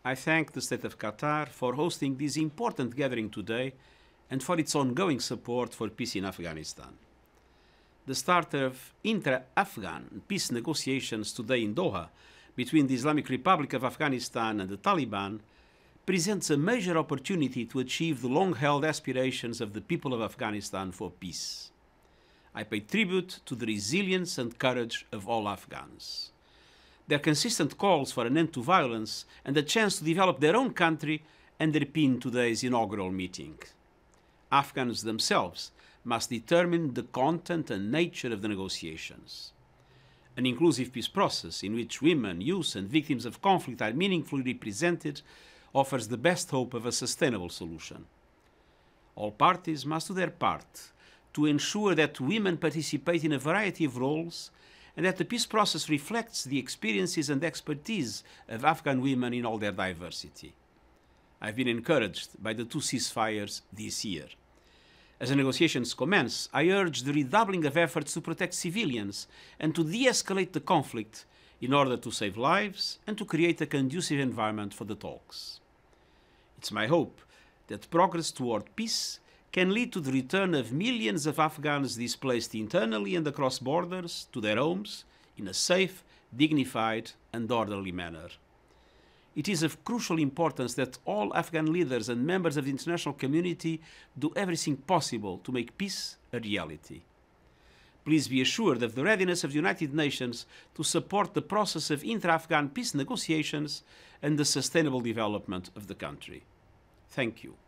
I thank the State of Qatar for hosting this important gathering today and for its ongoing support for peace in Afghanistan. The start of intra-Afghan peace negotiations today in Doha between the Islamic Republic of Afghanistan and the Taliban presents a major opportunity to achieve the long-held aspirations of the people of Afghanistan for peace. I pay tribute to the resilience and courage of all Afghans. Their consistent calls for an end to violence and a chance to develop their own country underpin today's inaugural meeting. Afghans themselves must determine the content and nature of the negotiations. An inclusive peace process in which women, youth, and victims of conflict are meaningfully represented offers the best hope of a sustainable solution. All parties must do their part to ensure that women participate in a variety of roles and that the peace process reflects the experiences and expertise of Afghan women in all their diversity. I've been encouraged by the 2 ceasefires this year. As the negotiations commence, I urge the redoubling of efforts to protect civilians and to de-escalate the conflict in order to save lives and to create a conducive environment for the talks. It's my hope that progress toward peace can lead to the return of millions of Afghans displaced internally and across borders to their homes in a safe, dignified, and orderly manner. It is of crucial importance that all Afghan leaders and members of the international community do everything possible to make peace a reality. Please be assured of the readiness of the United Nations to support the process of intra-Afghan peace negotiations and the sustainable development of the country. Thank you.